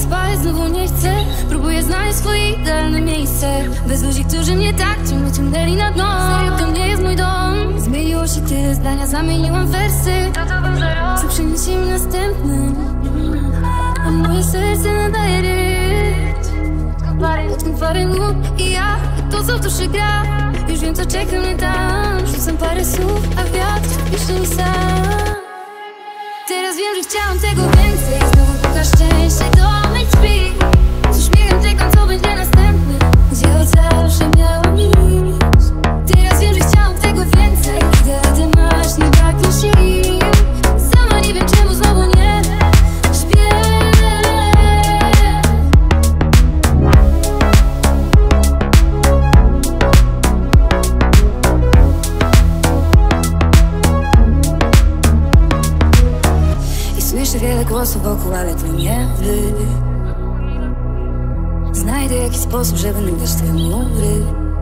spać znowu nie chcę. Próbuję znaleźć swoje idealne miejsce, bez ludzi, którzy mnie tak ciągnęli na dno. Serio, to nie jest mój dom. Zmieniło się tyle zdania, zamieniłam wersy. Co przyniesie mi następny? A moje serce nadaje rytm. Odkąd parę nut i ja, i to co w duszy gra. Już wiem, co czeka mnie tam. Rzucam parę słów, a wiatr pisze mi sam. Teraz wiem, że chciałam tego więcej. Znowu puka szczęście do mych drzwi. Z uśmiechem czekam, co będzie następne. Gdzie od zawsze miałam iść. Teraz wiem, że chciałam tego więcej. Kiedy ty masz, nie braknie sił. Sama nie wiem, czemu znowu nie śpię. Słyszę wiele głosów wokół, ale to nie wy. Znajdę jakiś sposób, żeby nudać te mury.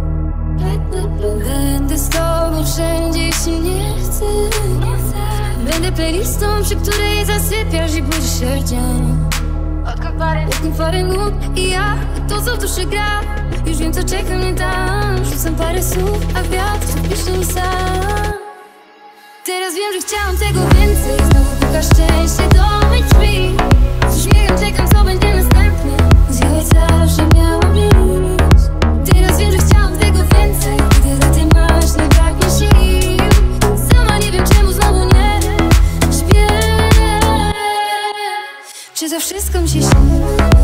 Będę z tobą wszędzie, jeśli nie chcę. Będę playlistą, przy której zasypiasz i budzisz się w dzień. Odkąd parę nut i ja, i to co w duszy gra. Już wiem, co czeka mnie tam. Rzucam parę słów, a wiatr pisze mi sam. Teraz wiem, że chciałam tego więcej. Znowu puka szczęście do mych drzwi. Z uśmiechem czekam, co będzie następne. Gdzie od zawsze miałam iść. Teraz wiem, że chciałam tego więcej. Kiedy ty masz, nie braknie sił. Sama nie wiem, czemu znowu nie śpię. Czy to wszystko mi się śni?